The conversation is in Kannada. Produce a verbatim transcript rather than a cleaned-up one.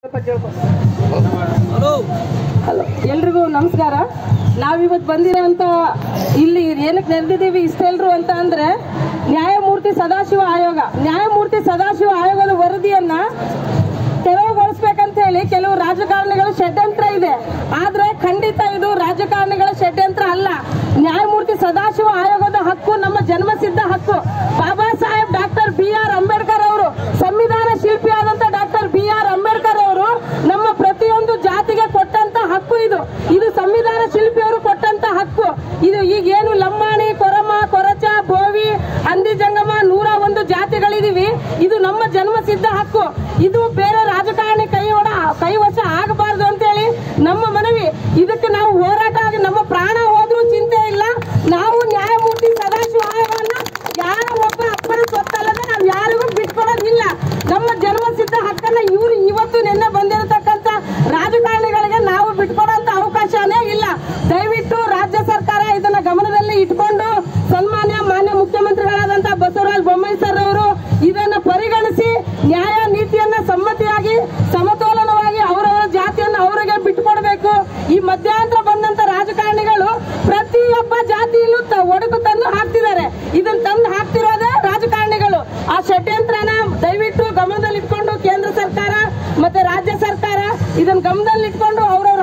ಎಲ್ರಿಗೂ ನಮಸ್ಕಾರ. ನಾವಿವತ್ತು ಬಂದಿರೋಂಥ ಇಲ್ಲಿ ಏನಕ್ಕೆ ನೆರೆದಿದ್ದೀವಿ ಇಷ್ಟೆಲ್ಲರೂ ಅಂತ ಅಂದ್ರೆ ನ್ಯಾಯಮೂರ್ತಿ ಸದಾಶಿವ ಆಯೋಗ ನ್ಯಾಯಮೂರ್ತಿ ಸದಾಶಿವ ಆಯೋಗದ ವರದಿಯನ್ನ ತೆರವುಗೊಳಿಸ್ಬೇಕಂತ ಹೇಳಿ ಕೆಲವು ರಾಜಕಾರಣಿಗಳ ಷಡ್ಯಂತ್ರ ಇದೆ. ಆದ್ರೆ ಖಂಡಿತ ಇದು ರಾಜಕಾರಣಿಗಳ ಷಡ್ಯಂತ್ರ ಅಲ್ಲ. ನ್ಯಾಯಮೂರ್ತಿ ಸದಾಶಿವ ಆಯೋಗದ ಹಕ್ಕು ನಮ್ಮ ಜನ್ಮಸಿದ್ಧ ಹಕ್ಕು. Baba Saheb doctor B R Ambedkar ಅವರು, ಸಂವಿಧಾನ ಶಿಲ್ಪಿಯಾದಂತ ಡಾಕ್ಟರ್ ಬಿ ಆರ್ ಅಂಬೇಡ್ಕರ್ ಅವರು ನಮ್ಮ ಪ್ರತಿಯೊಂದು ಜಾತಿಗೆ ಕೊಟ್ಟಂತ ಹಕ್ಕು ಇದು. ಇದು ಸಂವಿಧಾನ ಶಿಲ್ಪಿಯವರು ಕೊಟ್ಟಂತ ಹಕ್ಕು. ಇದು ಈಗೇನು ಲಂಬಾಣಿ, ಕೊರಮ, ಕೊರಚ, ಬೋವಿ, ಹಂದಿ ಜಂಗಮ ನೂರ ಒಂದು ಜಾತಿಗಳಿದೀವಿ. ಇದು ನಮ್ಮ ಜನ್ಮಸಿದ್ಧ ಹಕ್ಕು. ಇದು ಬೇರೆ ರಾಜಕಾರಣಿ ಕೈ ಒಡ ಕೈವಶ ಆಗಬಾರದು ಅಂತೇಳಿ ನಮ್ಮ ಮನವಿ. ಇದಕ್ಕೆ ನಾವು ಹೋರಾಟ ಆಗಿ ನಮ್ಮ ಪ್ರಾಣ ಹೋದ್ರೂ ಚಿಂತೆ ಇಲ್ಲ. ನಾವು ನ್ಯಾಯಮೂರ್ತಿ ಸದಾಶಿವ ಆಯೋಗವನ್ನ ಯಾರ ಒಬ್ಬ ಅಪ್ಪನ ಸೊತ್ತಲ್ಲದೆ ನಾವು ಯಾರಿಗೂ ಬಿಟ್ಕೊಡೋದಿಲ್ಲ. ನಮ್ಮ ಜನ್ಮಸಿದ್ಧ ಹಕ್ಕನ್ನ ಇವರು ಇವತ್ತು ನಿನ್ನೆ ಬಂದಿರತಕ್ಕಂತ ರಾಜಕಾರಣಿಗಳಿಗೆ ನಾವು ಬಿಟ್ಕೊಡೋಂತ ಅವಕಾಶನೇ ಇಲ್ಲ. ದಯವಿಟ್ಟು ರಾಜ್ಯ ಸರ್ಕಾರ ಇದನ್ನ ಗಮನದಲ್ಲಿ ಇಟ್ಕೊಂಡು ಸನ್ಮಾನ್ಯ ಮಾನ್ಯ ಮುಖ್ಯಮಂತ್ರಿಗಳಾದಂತಹ ಬಸವರಾಜ ಬೊಮ್ಮಾಯಿ ಸರ್ ಅವರು ಇದನ್ನ ಪರಿಗಣಿಸಿ ನ್ಯಾಯ ನೀತಿಯನ್ನ ಸಮ್ಮತಿಯಾಗಿ ಸಮತೋಲನವಾಗಿ ಅವರವರ ಜಾತಿಯನ್ನು ಅವರಿಗೆ ಬಿಟ್ಟುಕೊಡಬೇಕು. ಈ ಮಧ್ಯಂತರ ಬಂದಂತ ರಾಜಕಾರಣಿಗಳು ಪ್ರತಿಯೊಬ್ಬ ಜಾತಿಯಲ್ಲೂ ಒಡಕು ತಂದು ಹಾಕ್ತಿದ್ದಾರೆ. ಇದನ್ನ ತಂದು ಹಾಕ್ತಿರೋದೇ ರಾಜಕಾರಣಿಗಳು. ಆ ಷಡ್ಯಂತ್ರನ ದಯವಿಟ್ಟು ಗಮನದಲ್ಲಿ ಇಟ್ಕೊಂಡು ಕೇಂದ್ರ ಸರ್ಕಾರ ಮತ್ತೆ ರಾಜ್ಯ ಸರ್ಕಾರ ಇದನ್ನ ಗಮನದಲ್ಲಿ ಇಟ್ಕೊಂಡು ಅವರ